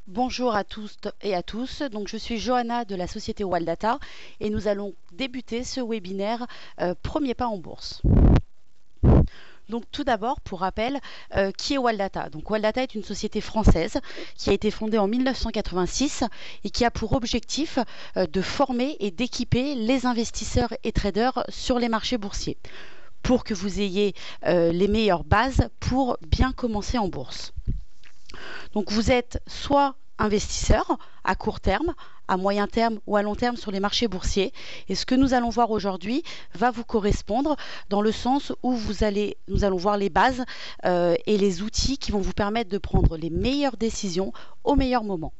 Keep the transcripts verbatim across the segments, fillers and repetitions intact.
Bonjour à tous et à tous. Donc, je suis Johanna de la société Waldata et nous allons débuter ce webinaire euh, Premier pas en bourse. Donc tout d'abord, pour rappel, euh, qui est Waldata? Donc Waldata est une société française qui a été fondée en mille neuf cent quatre-vingt-six et qui a pour objectif euh, de former et d'équiper les investisseurs et traders sur les marchés boursiers pour que vous ayez euh, les meilleures bases pour bien commencer en bourse. Donc vous êtes soit investisseur à court terme, à moyen terme ou à long terme sur les marchés boursiers. Et ce que nous allons voir aujourd'hui va vous correspondre dans le sens où vous allez, nous allons voir les bases euh, et les outils qui vont vous permettre de prendre les meilleures décisions au meilleur moment.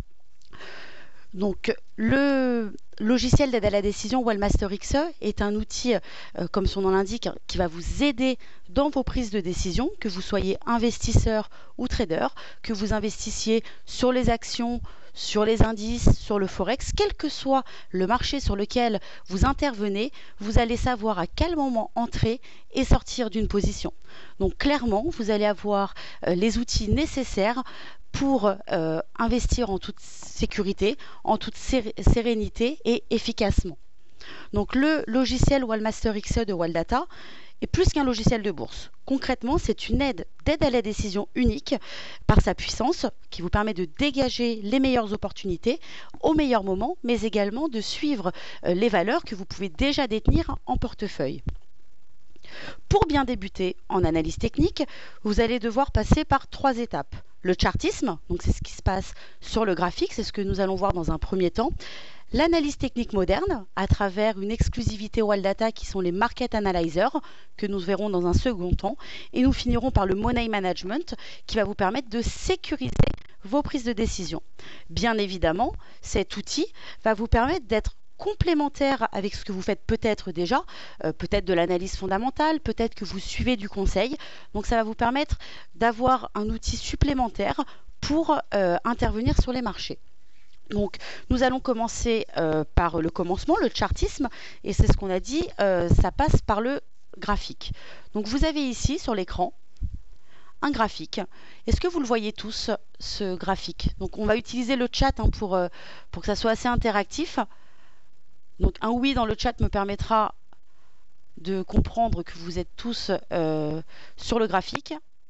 Donc, le logiciel d'aide à la décision Wellmaster X E est un outil, euh, comme son nom l'indique, qui va vous aider dans vos prises de décision, que vous soyez investisseur ou trader, que vous investissiez sur les actions, sur les indices, sur le forex, quel que soit le marché sur lequel vous intervenez, vous allez savoir à quel moment entrer et sortir d'une position. Donc clairement, vous allez avoir euh, les outils nécessaires pour euh, investir en toute sécurité, en toute sé sérénité et efficacement. Donc le logiciel Wellmaster X E de Waldata est plus qu'un logiciel de bourse. Concrètement, c'est une aide d'aide à la décision unique par sa puissance qui vous permet de dégager les meilleures opportunités au meilleur moment, mais également de suivre euh, les valeurs que vous pouvez déjà détenir en portefeuille. Pour bien débuter en analyse technique, vous allez devoir passer par trois étapes. Le chartisme, donc c'est ce qui se passe sur le graphique, c'est ce que nous allons voir dans un premier temps. L'analyse technique moderne, à travers une exclusivité Waldata qui sont les market analyzers, que nous verrons dans un second temps. Et nous finirons par le money management, qui va vous permettre de sécuriser vos prises de décision. Bien évidemment, cet outil va vous permettre d'être complémentaire avec ce que vous faites peut-être déjà, euh, peut-être de l'analyse fondamentale, peut-être que vous suivez du conseil. Donc ça va vous permettre d'avoir un outil supplémentaire pour euh, intervenir sur les marchés. Donc nous allons commencer euh, par le commencement, le chartisme, et c'est ce qu'on a dit, euh, ça passe par le graphique. Donc vous avez ici sur l'écran un graphique. Est-ce que vous le voyez tous, ce graphique? Donc on va utiliser le chat hein, pour, euh, pour que ça soit assez interactif. Donc un oui dans le chat me permettra de comprendre que vous êtes tous euh, sur le graphique.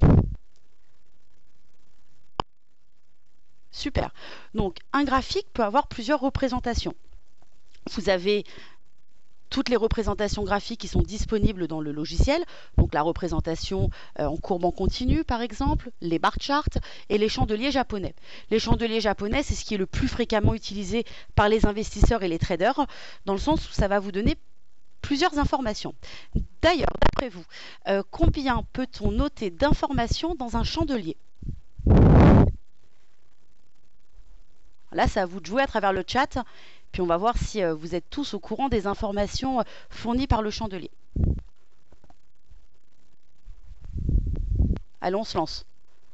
Super. Donc un graphique peut avoir plusieurs représentations. Vous avez toutes les représentations graphiques qui sont disponibles dans le logiciel, donc la représentation euh, en courbe en continu par exemple, les bar charts et les chandeliers japonais. Les chandeliers japonais, c'est ce qui est le plus fréquemment utilisé par les investisseurs et les traders, dans le sens où ça va vous donner plusieurs informations. D'ailleurs, d'après vous, euh, combien peut-on noter d'informations dans un chandelier? Là, c'est à vous de jouer à travers le chat. Puis on va voir si euh, vous êtes tous au courant des informations euh, fournies par le chandelier. Allons, on se lance.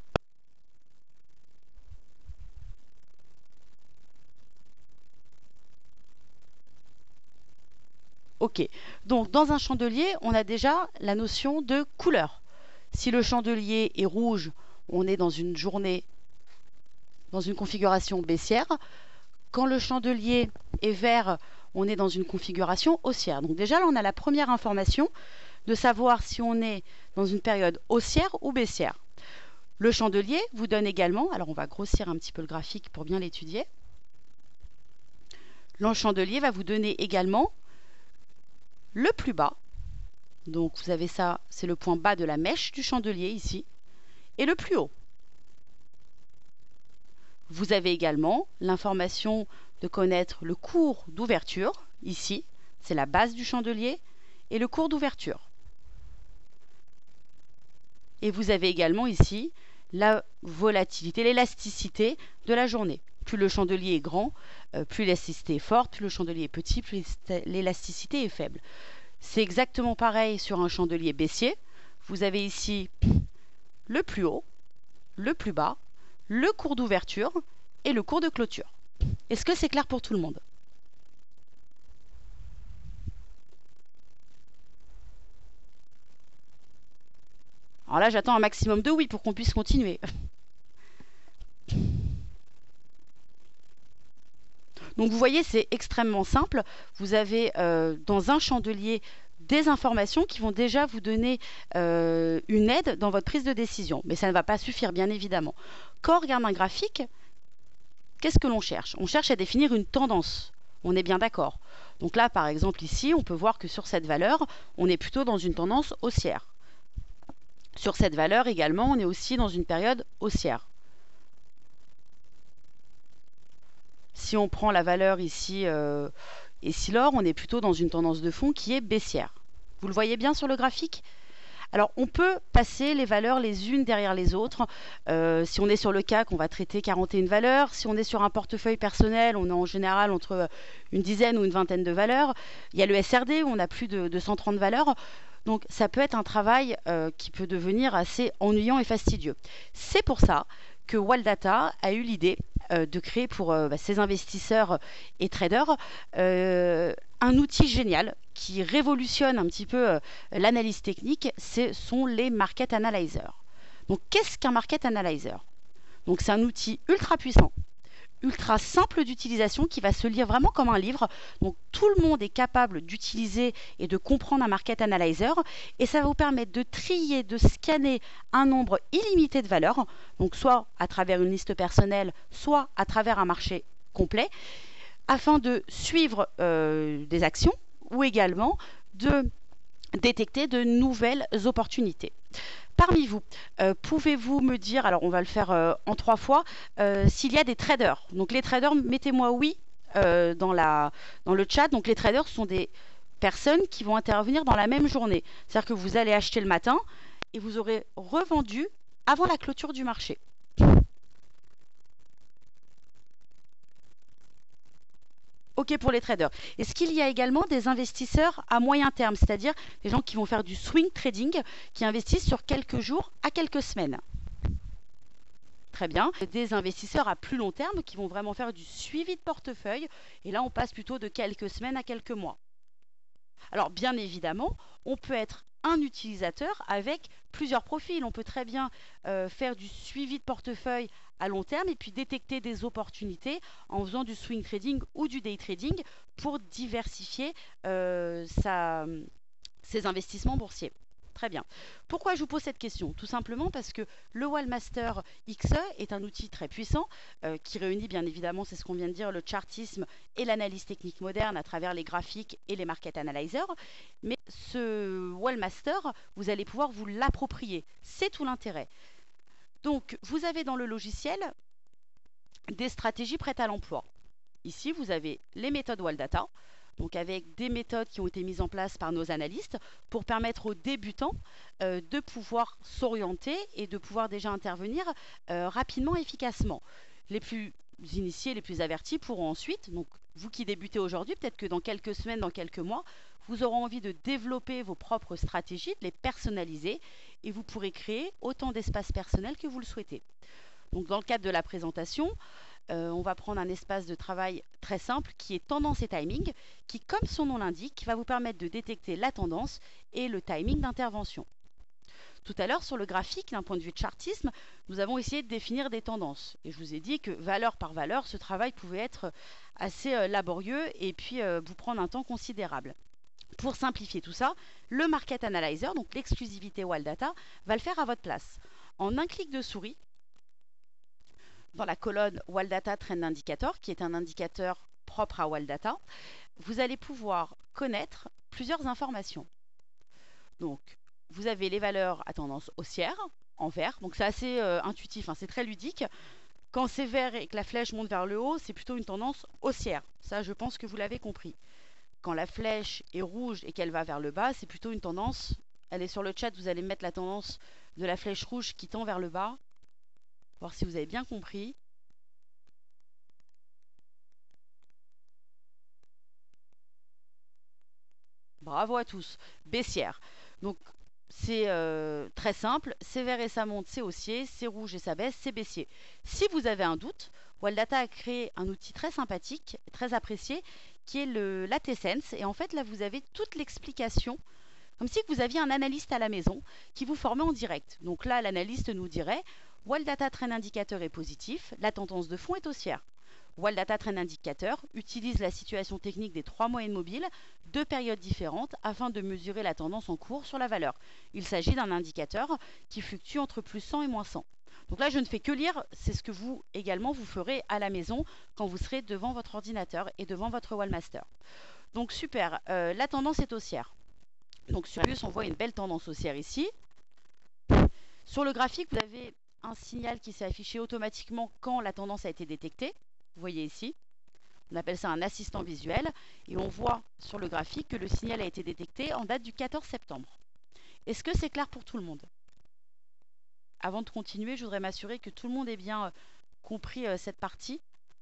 Ok, donc dans un chandelier, on a déjà la notion de couleur. Si le chandelier est rouge, on est dans une journée, dans une configuration baissière. Quand le chandelier est vert, on est dans une configuration haussière. Donc déjà là, on a la première information de savoir si on est dans une période haussière ou baissière. Le chandelier vous donne également, alors on va grossir un petit peu le graphique pour bien l'étudier. Le chandelier va vous donner également le plus bas. Donc vous avez ça, c'est le point bas de la mèche du chandelier ici, et le plus haut. Vous avez également l'information de connaître le cours d'ouverture, ici, c'est la base du chandelier, et le cours d'ouverture. Et vous avez également ici la volatilité, l'élasticité de la journée. Plus le chandelier est grand, euh, plus l'élasticité est forte, plus le chandelier est petit, plus l'élasticité est faible. C'est exactement pareil sur un chandelier baissier. Vous avez ici le plus haut, le plus bas, le cours d'ouverture et le cours de clôture. Est-ce que c'est clair pour tout le monde? Alors là, j'attends un maximum de oui pour qu'on puisse continuer. Donc vous voyez, c'est extrêmement simple. Vous avez euh, dans un chandelier des informations qui vont déjà vous donner euh, une aide dans votre prise de décision. Mais ça ne va pas suffire, bien évidemment. Quand on regarde un graphique, qu'est-ce que l'on cherche? On cherche à définir une tendance. On est bien d'accord. Donc là, par exemple, ici, on peut voir que sur cette valeur, on est plutôt dans une tendance haussière. Sur cette valeur également, on est aussi dans une période haussière. Si on prend la valeur ici, euh, Essilor, on est plutôt dans une tendance de fond qui est baissière. Vous le voyez bien sur le graphique? Alors, on peut passer les valeurs les unes derrière les autres. Euh, si on est sur le C A C, on va traiter quarante et une valeurs. Si on est sur un portefeuille personnel, on a en général entre une dizaine ou une vingtaine de valeurs. Il y a le S R D où on a plus de, de cent trente valeurs. Donc, ça peut être un travail euh, qui peut devenir assez ennuyant et fastidieux. C'est pour ça que Waldata a eu l'idée euh, de créer pour euh, bah, ses investisseurs et traders euh, un outil génial qui révolutionne un petit peu euh, l'analyse technique, ce sont les market analyzers. Donc qu'est-ce qu'un market analyzer? Donc c'est un outil ultra puissant, ultra simple d'utilisation qui va se lire vraiment comme un livre. Donc tout le monde est capable d'utiliser et de comprendre un market analyzer et ça va vous permettre de trier, de scanner un nombre illimité de valeurs, donc soit à travers une liste personnelle, soit à travers un marché complet, afin de suivre euh, des actions ou également de détecter de nouvelles opportunités. Parmi vous, euh, pouvez-vous me dire, alors on va le faire euh, en trois fois, euh, s'il y a des traders? Donc les traders, mettez-moi oui euh, dans, la, dans le chat. Donc les traders sont des personnes qui vont intervenir dans la même journée. C'est-à-dire que vous allez acheter le matin et vous aurez revendu avant la clôture du marché. OK pour les traders. Est-ce qu'il y a également des investisseurs à moyen terme, c'est-à-dire des gens qui vont faire du swing trading, qui investissent sur quelques jours à quelques semaines? Très bien. Des investisseurs à plus long terme qui vont vraiment faire du suivi de portefeuille. Et là, on passe plutôt de quelques semaines à quelques mois. Alors, bien évidemment, on peut être un utilisateur avec plusieurs profils. On peut très bien euh, faire du suivi de portefeuille à long terme et puis détecter des opportunités en faisant du swing trading ou du day trading pour diversifier euh, sa, ses investissements boursiers. Très bien. Pourquoi je vous pose cette question? Tout simplement parce que le Wallmaster X E est un outil très puissant euh, qui réunit bien évidemment, c'est ce qu'on vient de dire, le chartisme et l'analyse technique moderne à travers les graphiques et les market analyzers. Mais ce Wallmaster, vous allez pouvoir vous l'approprier. C'est tout l'intérêt. Donc, vous avez dans le logiciel des stratégies prêtes à l'emploi. Ici, vous avez les méthodes Waldata, donc avec des méthodes qui ont été mises en place par nos analystes pour permettre aux débutants euh, de pouvoir s'orienter et de pouvoir déjà intervenir euh, rapidement et efficacement. Les plus initiés, les plus avertis pourront ensuite, donc vous qui débutez aujourd'hui, peut-être que dans quelques semaines, dans quelques mois, vous aurez envie de développer vos propres stratégies, de les personnaliser et vous pourrez créer autant d'espace personnel que vous le souhaitez. Donc dans le cadre de la présentation, Euh, on va prendre un espace de travail très simple qui est tendance et timing, qui, comme son nom l'indique, va vous permettre de détecter la tendance et le timing d'intervention. Tout à l'heure, sur le graphique, d'un point de vue de chartisme, nous avons essayé de définir des tendances. Et je vous ai dit que valeur par valeur, ce travail pouvait être assez euh, laborieux et puis euh, vous prendre un temps considérable. Pour simplifier tout ça, le Market Analyzer, donc l'exclusivité Waldata, va le faire à votre place. En un clic de souris, dans la colonne Waldata Trend Indicator, qui est un indicateur propre à Waldata, vous allez pouvoir connaître plusieurs informations. Donc, vous avez les valeurs à tendance haussière, en vert, donc c'est assez euh, intuitif, hein, c'est très ludique. Quand c'est vert et que la flèche monte vers le haut, c'est plutôt une tendance haussière. Ça, je pense que vous l'avez compris. Quand la flèche est rouge et qu'elle va vers le bas, c'est plutôt une tendance, elle est sur le chat, vous allez mettre la tendance de la flèche rouge qui tend vers le bas. Voir si vous avez bien compris. Bravo à tous. Baissière. Donc, c'est euh, très simple. C'est vert et ça monte, c'est haussier. C'est rouge et ça baisse, c'est baissier. Si vous avez un doute, Waldata a créé un outil très sympathique, très apprécié, qui est le l'A T Sense. Et en fait, là, vous avez toute l'explication, comme si vous aviez un analyste à la maison qui vous formait en direct. Donc là, l'analyste nous dirait Waldata Trend Indicator est positif, la tendance de fond est haussière. Wildata Trend Indicator utilise la situation technique des trois moyennes mobiles, deux périodes différentes, afin de mesurer la tendance en cours sur la valeur. Il s'agit d'un indicateur qui fluctue entre plus cent et moins cent. Donc là, je ne fais que lire, c'est ce que vous également vous ferez à la maison quand vous serez devant votre ordinateur et devant votre Wallmaster. Donc super, euh, la tendance est haussière. Donc sur Airbus, on voit une belle tendance haussière ici. Sur le graphique, vous avez un signal qui s'est affiché automatiquement quand la tendance a été détectée. Vous voyez ici, on appelle ça un assistant visuel. Et on voit sur le graphique que le signal a été détecté en date du quatorze septembre. Est-ce que c'est clair pour tout le monde? Avant de continuer, je voudrais m'assurer que tout le monde ait bien euh, compris euh, cette partie.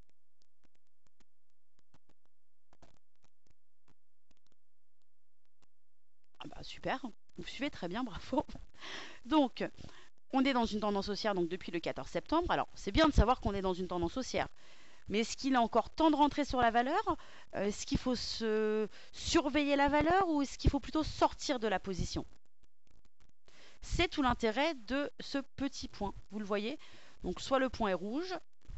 Ah bah, super, vous suivez très bien, bravo. Donc, on est dans une tendance haussière donc depuis le quatorze septembre. Alors, c'est bien de savoir qu'on est dans une tendance haussière. Mais est-ce qu'il est encore temps de rentrer sur la valeur? euh, Est-ce qu'il faut se surveiller la valeur ou est-ce qu'il faut plutôt sortir de la position? C'est tout l'intérêt de ce petit point. Vous le voyez? Donc, soit le point est rouge,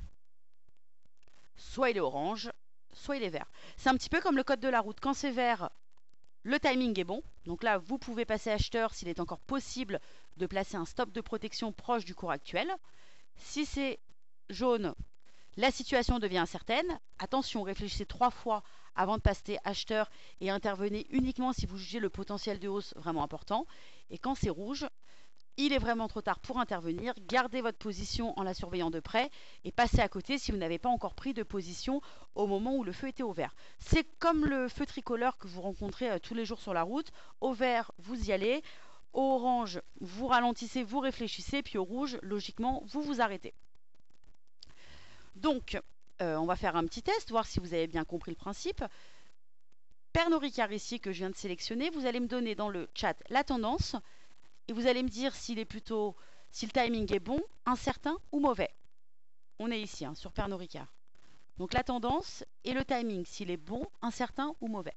soit il est orange, soit il est vert. C'est un petit peu comme le code de la route. Quand c'est vert, le timing est bon. Donc là, vous pouvez passer acheteur s'il est encore possible de placer un stop de protection proche du cours actuel. Si c'est jaune, la situation devient incertaine. Attention, réfléchissez trois fois avant de passer acheteur et intervenez uniquement si vous jugez le potentiel de hausse vraiment important. Et quand c'est rouge, il est vraiment trop tard pour intervenir. Gardez votre position en la surveillant de près et passez à côté si vous n'avez pas encore pris de position au moment où le feu était au vert. C'est comme le feu tricolore que vous rencontrez euh, tous les jours sur la route. Au vert, vous y allez. Au orange, vous ralentissez, vous réfléchissez. Puis au rouge, logiquement, vous vous arrêtez. Donc, euh, on va faire un petit test, voir si vous avez bien compris le principe. Pernod Ricard ici que je viens de sélectionner, vous allez me donner dans le chat la tendance et vous allez me dire s'il est plutôt, si le timing est bon, incertain ou mauvais. On est ici hein, sur Pernod Ricard. Donc la tendance et le timing, s'il est bon, incertain ou mauvais.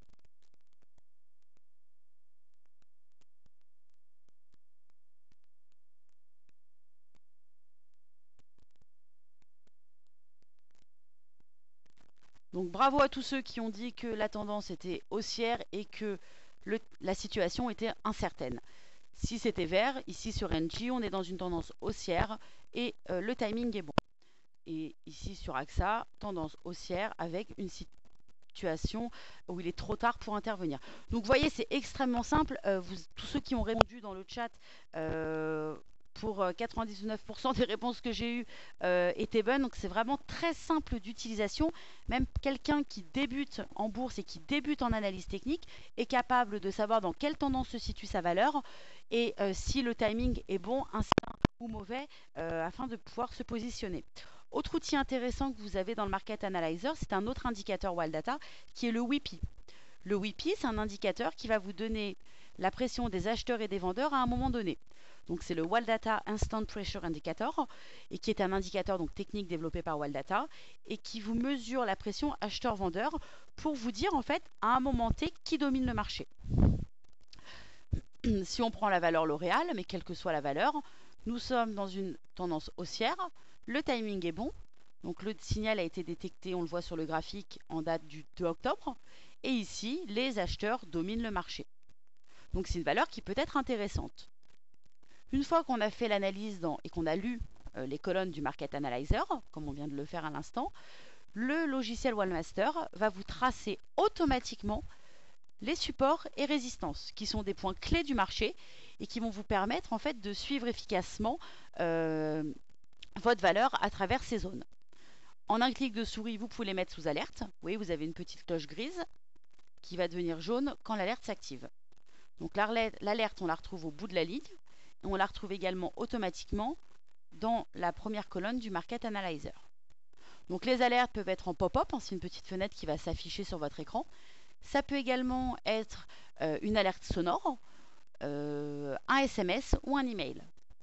Donc bravo à tous ceux qui ont dit que la tendance était haussière et que le, la situation était incertaine. Si c'était vert, ici sur N J, on est dans une tendance haussière et euh, le timing est bon. Et ici sur A X A, tendance haussière avec une situation où il est trop tard pour intervenir. Donc vous voyez, c'est extrêmement simple. Euh, vous, tous ceux qui ont répondu dans le chat, euh, pour quatre-vingt-dix-neuf pour cent des réponses que j'ai eues euh, étaient bonnes. Donc c'est vraiment très simple d'utilisation. Même quelqu'un qui débute en bourse et qui débute en analyse technique est capable de savoir dans quelle tendance se situe sa valeur et euh, si le timing est bon, incertain ou mauvais euh, afin de pouvoir se positionner. Autre outil intéressant que vous avez dans le Market Analyzer, c'est un autre indicateur Wildata qui est le W I P I. Le W I P I, c'est un indicateur qui va vous donner la pression des acheteurs et des vendeurs à un moment donné. Donc c'est le Wildata Instant Pressure Indicator et qui est un indicateur donc technique développé par Wildata et qui vous mesure la pression acheteur-vendeur pour vous dire en fait à un moment T qui domine le marché. Si on prend la valeur L'Oréal, mais quelle que soit la valeur, nous sommes dans une tendance haussière, le timing est bon, donc le signal a été détecté, on le voit sur le graphique en date du deux octobre, et ici les acheteurs dominent le marché. Donc c'est une valeur qui peut être intéressante. Une fois qu'on a fait l'analyse et qu'on a lu euh, les colonnes du Market Analyzer, comme on vient de le faire à l'instant, le logiciel Wallmaster va vous tracer automatiquement les supports et résistances, qui sont des points clés du marché et qui vont vous permettre en fait de suivre efficacement euh, votre valeur à travers ces zones. En un clic de souris, vous pouvez les mettre sous alerte. Vous voyez, vous avez une petite cloche grise qui va devenir jaune quand l'alerte s'active. Donc l'alerte, on la retrouve au bout de la ligne et on la retrouve également automatiquement dans la première colonne du Market Analyzer. Donc les alertes peuvent être en pop-up, hein, c'est une petite fenêtre qui va s'afficher sur votre écran. Ça peut également être euh, une alerte sonore, euh, un S M S ou un email.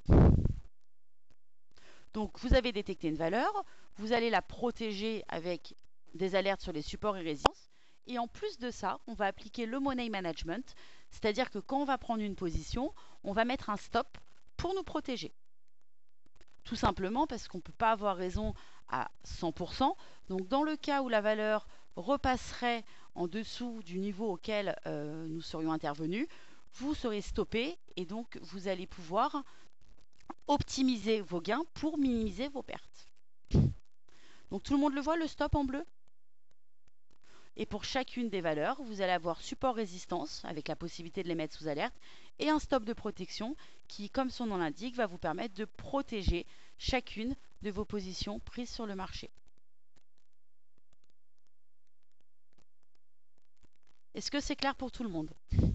Donc vous avez détecté une valeur, vous allez la protéger avec des alertes sur les supports et résistances. Et en plus de ça, on va appliquer le money management, c'est-à-dire que quand on va prendre une position, on va mettre un stop pour nous protéger. Tout simplement parce qu'on ne peut pas avoir raison à cent pour cent. Donc dans le cas où la valeur repasserait en dessous du niveau auquel euh, nous serions intervenus, vous serez stoppé et donc vous allez pouvoir optimiser vos gains pour minimiser vos pertes. Donc tout le monde le voit, le stop en bleu? Et pour chacune des valeurs, vous allez avoir support résistance avec la possibilité de les mettre sous alerte et un stop de protection qui, comme son nom l'indique, va vous permettre de protéger chacune de vos positions prises sur le marché. Est-ce que c'est clair pour tout le monde?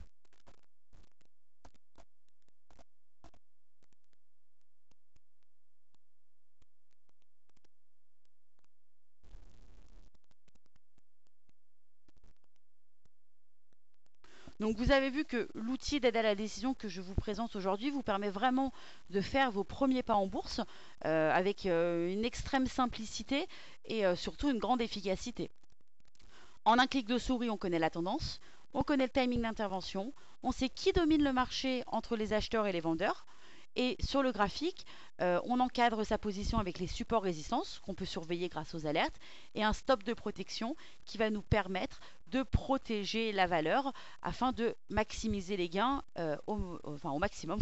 Donc vous avez vu que l'outil d'aide à la décision que je vous présente aujourd'hui vous permet vraiment de faire vos premiers pas en bourse euh, avec euh, une extrême simplicité et euh, surtout une grande efficacité. En un clic de souris, on connaît la tendance, on connaît le timing d'intervention, on sait qui domine le marché entre les acheteurs et les vendeurs. Et sur le graphique, euh, on encadre sa position avec les supports résistance qu'on peut surveiller grâce aux alertes et un stop de protection qui va nous permettre de protéger la valeur afin de maximiser les gains euh, au, enfin, au maximum.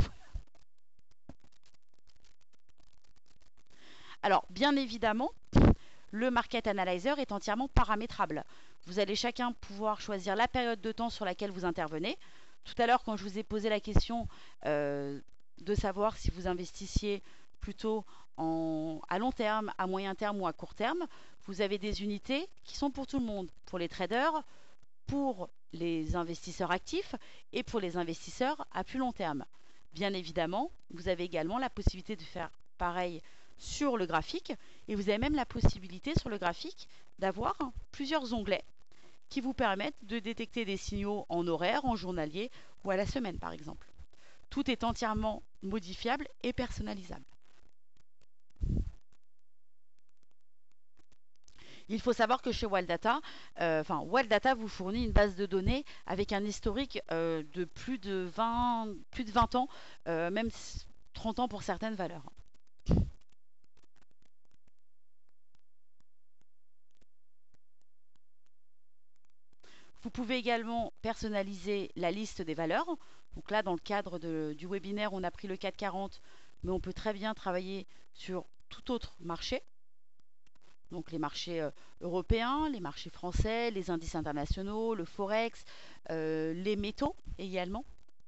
Alors, bien évidemment, le Market Analyzer est entièrement paramétrable. Vous allez chacun pouvoir choisir la période de temps sur laquelle vous intervenez. Tout à l'heure, quand je vous ai posé la question euh, de savoir si vous investissiez plutôt en, à long terme, à moyen terme ou à court terme, vous avez des unités qui sont pour tout le monde, pour les traders, pour les investisseurs actifs et pour les investisseurs à plus long terme. Bien évidemment, vous avez également la possibilité de faire pareil sur le graphique et vous avez même la possibilité sur le graphique d'avoir plusieurs onglets qui vous permettent de détecter des signaux en horaire, en journalier ou à la semaine par exemple. Tout est entièrement modifiable et personnalisable. Il faut savoir que chez Wildata, euh, enfin Wildata vous fournit une base de données avec un historique euh, de plus de vingt, plus de vingt ans, euh, même trente ans pour certaines valeurs. Vous pouvez également personnaliser la liste des valeurs. Donc là, dans le cadre de, du webinaire, on a pris le CAC quarante, mais on peut très bien travailler sur tout autre marché. Donc les marchés euh, européens, les marchés français, les indices internationaux, le forex, euh, les métaux également.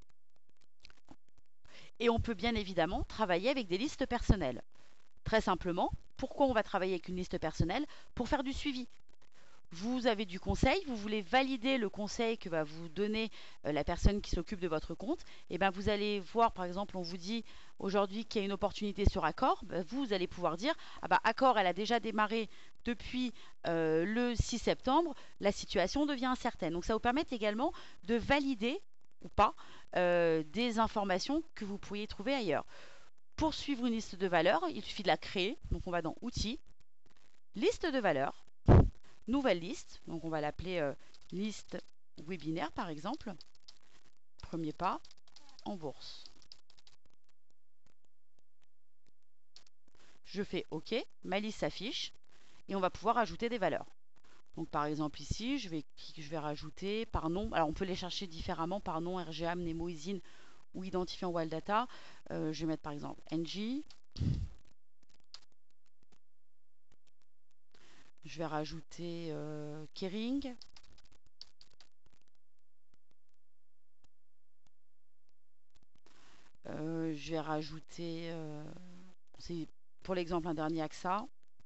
Et on peut bien évidemment travailler avec des listes personnelles. Très simplement, pourquoi on va travailler avec une liste personnelle? Pour faire du suivi. Vous avez du conseil, vous voulez valider le conseil que va vous donner euh, la personne qui s'occupe de votre compte, et bien vous allez voir, par exemple, on vous dit aujourd'hui qu'il y a une opportunité sur Accor, ben vous, vous allez pouvoir dire, ah bah Accor, elle a déjà démarré depuis euh, le six septembre, la situation devient incertaine. Donc ça vous permet également de valider ou pas euh, des informations que vous pourriez trouver ailleurs. Pour suivre une liste de valeurs, il suffit de la créer. Donc on va dans Outils, Liste de valeurs, Nouvelle liste. Donc on va l'appeler euh, liste webinaire par exemple. Premier pas, en bourse. Je fais OK, ma liste s'affiche et on va pouvoir ajouter des valeurs. Donc par exemple ici, je vais, je vais rajouter par nom. Alors on peut les chercher différemment par nom, R G A, Mnemo, Isin ou identifiant Wild Data. Euh, je vais mettre par exemple N J. Je vais rajouter euh, Kering. Euh, je vais rajouter, euh, c'est pour l'exemple un dernier A X A.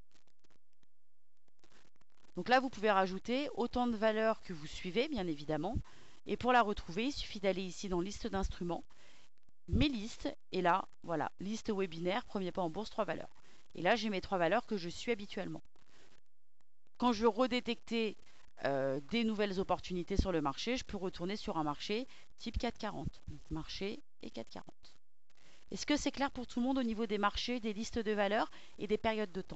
Donc là, vous pouvez rajouter autant de valeurs que vous suivez, bien évidemment. Et pour la retrouver, il suffit d'aller ici dans liste d'instruments, mes listes, et là, voilà, liste webinaire, premier pas en bourse, trois valeurs. Et là, j'ai mes trois valeurs que je suis habituellement. Quand je veux redétecter euh, des nouvelles opportunités sur le marché, je peux retourner sur un marché type quatre quarante. Donc marché et quatre quarante. Est-ce que c'est clair pour tout le monde au niveau des marchés, des listes de valeurs et des périodes de temps?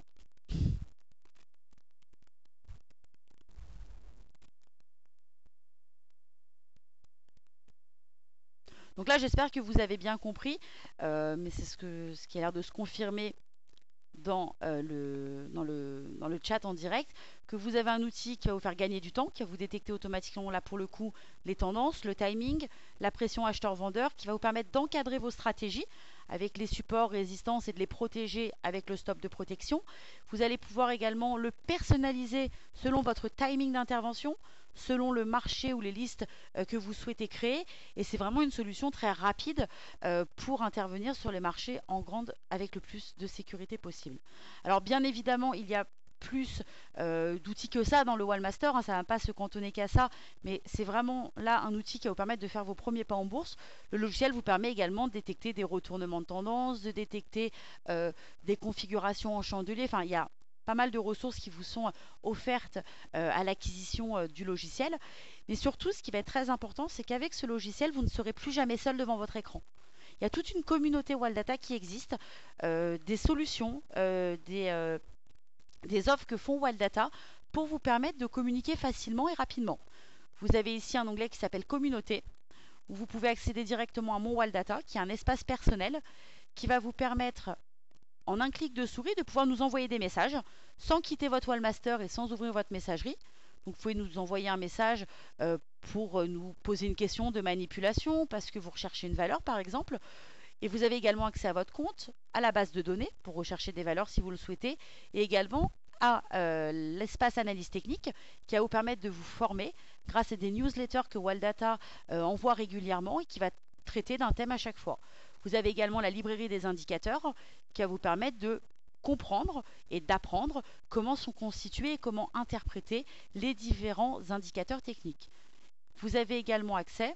Donc là, j'espère que vous avez bien compris, euh, mais c'est ce, que, ce qui a l'air de se confirmer dans, euh, le, dans, le, dans le chat en direct que vous avez un outil qui va vous faire gagner du temps, qui va vous détecter automatiquement, là pour le coup, les tendances, le timing, la pression acheteur-vendeur, qui va vous permettre d'encadrer vos stratégies avec les supports, résistances et de les protéger avec le stop de protection. Vous allez pouvoir également le personnaliser selon votre timing d'intervention, selon le marché ou les listes euh, que vous souhaitez créer. Et c'est vraiment une solution très rapide euh, pour intervenir sur les marchés en grande avec le plus de sécurité possible. Alors bien évidemment, il y a plus euh, d'outils que ça dans le Wallmaster, hein, ça ne va pas se cantonner qu'à ça, mais c'est vraiment là un outil qui va vous permettre de faire vos premiers pas en bourse. Le logiciel vous permet également de détecter des retournements de tendance, de détecter euh, des configurations en chandelier, enfin il y a pas mal de ressources qui vous sont offertes euh, à l'acquisition euh, du logiciel. Mais surtout, ce qui va être très important, c'est qu'avec ce logiciel, vous ne serez plus jamais seul devant votre écran. Il y a toute une communauté Waldata qui existe, euh, des solutions, euh, des, euh, des offres que font Waldata pour vous permettre de communiquer facilement et rapidement. Vous avez ici un onglet qui s'appelle Communauté, où vous pouvez accéder directement à mon Waldata, qui est un espace personnel qui va vous permettre, en un clic de souris, de pouvoir nous envoyer des messages sans quitter votre Wallmaster et sans ouvrir votre messagerie. Donc vous pouvez nous envoyer un message euh, pour nous poser une question de manipulation parce que vous recherchez une valeur par exemple. Et vous avez également accès à votre compte, à la base de données pour rechercher des valeurs si vous le souhaitez, et également à euh, l'espace analyse technique qui va vous permettre de vous former grâce à des newsletters que Waldata euh, envoie régulièrement et qui va traiter d'un thème à chaque fois. Vous avez également la librairie des indicateurs qui va vous permettre de comprendre et d'apprendre comment sont constitués et comment interpréter les différents indicateurs techniques. Vous avez également accès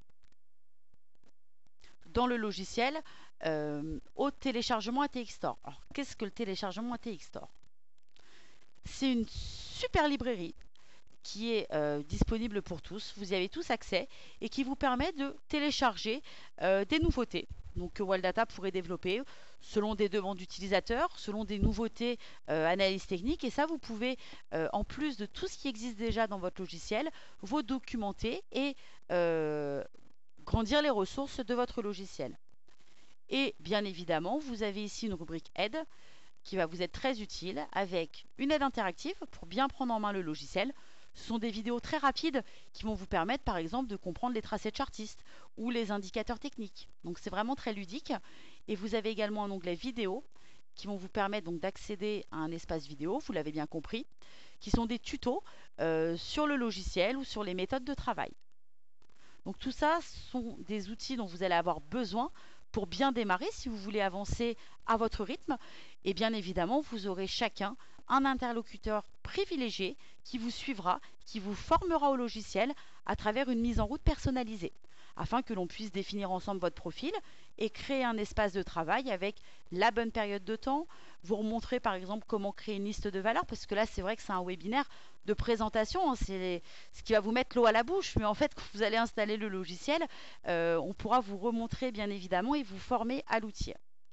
dans le logiciel euh, au téléchargement A T X Store. Alors, qu'est-ce que le téléchargement A T X Store? C'est une super librairie qui est euh, disponible pour tous. Vous y avez tous accès et qui vous permet de télécharger euh, des nouveautés donc, que Waldata pourrait développer selon des demandes d'utilisateurs, selon des nouveautés euh, analyse technique. Et ça, vous pouvez, euh, en plus de tout ce qui existe déjà dans votre logiciel, vous documenter et euh, grandir les ressources de votre logiciel. Et bien évidemment, vous avez ici une rubrique aide qui va vous être très utile avec une aide interactive pour bien prendre en main le logiciel. Ce sont des vidéos très rapides qui vont vous permettre par exemple de comprendre les tracés de chartistes ou les indicateurs techniques. Donc c'est vraiment très ludique. Et vous avez également un onglet vidéo qui vont vous permettre donc d'accéder à un espace vidéo, vous l'avez bien compris, qui sont des tutos euh, sur le logiciel ou sur les méthodes de travail. Donc tout ça sont des outils dont vous allez avoir besoin pour bien démarrer si vous voulez avancer à votre rythme. Et bien évidemment, vous aurez chacun un interlocuteur privilégié qui vous suivra, qui vous formera au logiciel à travers une mise en route personnalisée, afin que l'on puisse définir ensemble votre profil et créer un espace de travail avec la bonne période de temps, vous remontrer par exemple comment créer une liste de valeurs, parce que là c'est vrai que c'est un webinaire de présentation, hein, c'est ce qui va vous mettre l'eau à la bouche, mais en fait quand vous allez installer le logiciel, euh, on pourra vous remontrer bien évidemment et vous former à l'outil.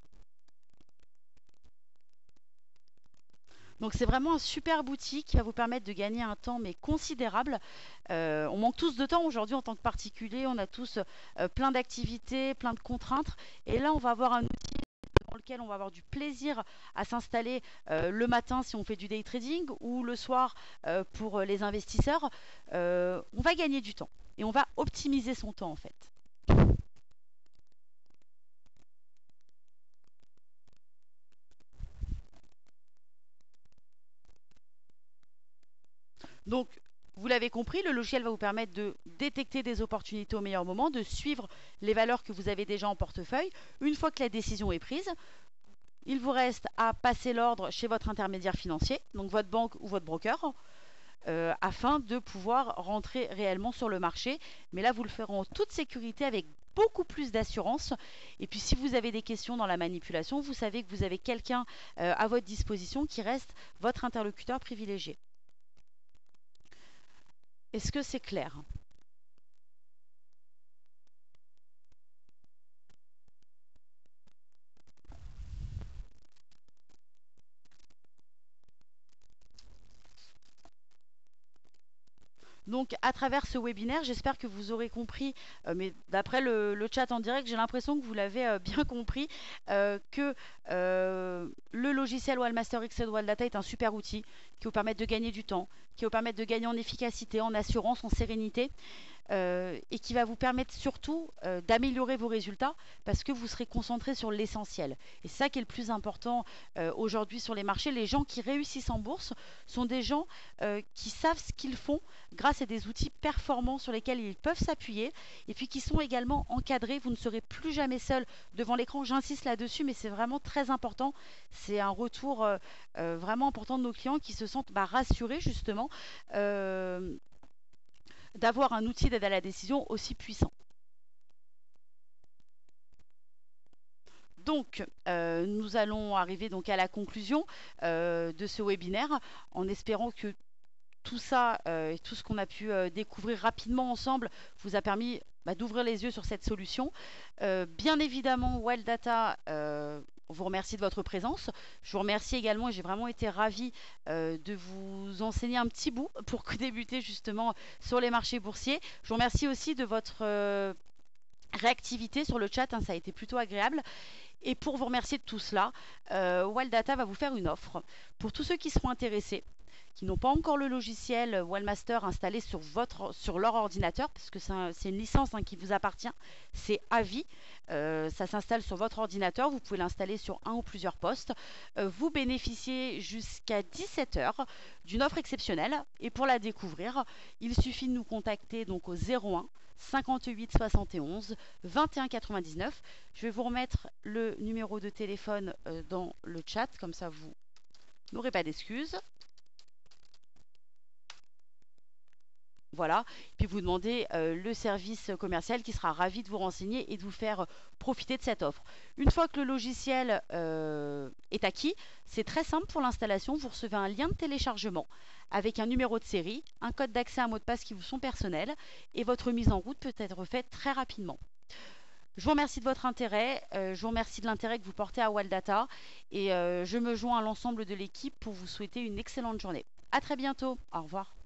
Donc c'est vraiment un super outil qui va vous permettre de gagner un temps mais considérable. Euh, on manque tous de temps aujourd'hui en tant que particulier, on a tous euh, plein d'activités, plein de contraintes. Et là on va avoir un outil dans lequel on va avoir du plaisir à s'installer euh, le matin si on fait du day trading ou le soir euh, pour les investisseurs. Euh, on va gagner du temps et on va optimiser son temps en fait. Donc, vous l'avez compris, le logiciel va vous permettre de détecter des opportunités au meilleur moment, de suivre les valeurs que vous avez déjà en portefeuille. Une fois que la décision est prise, il vous reste à passer l'ordre chez votre intermédiaire financier, donc votre banque ou votre broker, euh, afin de pouvoir rentrer réellement sur le marché. Mais là, vous le ferez en toute sécurité avec beaucoup plus d'assurance. Et puis, si vous avez des questions dans la manipulation, vous savez que vous avez quelqu'un euh, à votre disposition qui reste votre interlocuteur privilégié. Est-ce que c'est clair? Donc à travers ce webinaire, j'espère que vous aurez compris, euh, mais d'après le, le chat en direct, j'ai l'impression que vous l'avez euh, bien compris, euh, que euh, le logiciel Wallmaster X de Wall Data est un super outil qui vous permet de gagner du temps, qui vous permet de gagner en efficacité, en assurance, en sérénité. Euh, et qui va vous permettre surtout euh, d'améliorer vos résultats parce que vous serez concentré sur l'essentiel. Et c'est ça qui est le plus important euh, aujourd'hui sur les marchés. Les gens qui réussissent en bourse sont des gens euh, qui savent ce qu'ils font grâce à des outils performants sur lesquels ils peuvent s'appuyer et puis qui sont également encadrés. Vous ne serez plus jamais seul devant l'écran. J'insiste là-dessus, mais c'est vraiment très important. C'est un retour euh, euh, vraiment important de nos clients qui se sentent bah, rassurés justement. Euh, d'avoir un outil d'aide à la décision aussi puissant. Donc, euh, nous allons arriver donc à la conclusion euh, de ce webinaire en espérant que tout ça euh, et tout ce qu'on a pu euh, découvrir rapidement ensemble vous a permis bah, d'ouvrir les yeux sur cette solution. Euh, bien évidemment, Wild Data euh, vous remercie de votre présence. Je vous remercie également et j'ai vraiment été ravie euh, de vous enseigner un petit bout pour débuter justement sur les marchés boursiers. Je vous remercie aussi de votre euh, réactivité sur le chat, hein, ça a été plutôt agréable. Et pour vous remercier de tout cela, euh, Wild Data va vous faire une offre pour tous ceux qui seront intéressés, qui n'ont pas encore le logiciel Wallmaster installé sur, votre, sur leur ordinateur, parce que c'est un, une licence hein, qui vous appartient, c'est à vie, euh, ça s'installe sur votre ordinateur, vous pouvez l'installer sur un ou plusieurs postes, euh, vous bénéficiez jusqu'à dix-sept heures d'une offre exceptionnelle, et pour la découvrir, il suffit de nous contacter donc au zéro un cinquante-huit soixante et onze vingt et un quatre-vingt-dix-neuf. Je vais vous remettre le numéro de téléphone euh, dans le chat, comme ça vous n'aurez pas d'excuses. Voilà, puis vous demandez euh, le service commercial qui sera ravi de vous renseigner et de vous faire profiter de cette offre. Une fois que le logiciel euh, est acquis, c'est très simple pour l'installation. Vous recevez un lien de téléchargement avec un numéro de série, un code d'accès, un mot de passe qui vous sont personnels et votre mise en route peut être faite très rapidement. Je vous remercie de votre intérêt, euh, je vous remercie de l'intérêt que vous portez à Wild Data et euh, je me joins à l'ensemble de l'équipe pour vous souhaiter une excellente journée. À très bientôt, au revoir.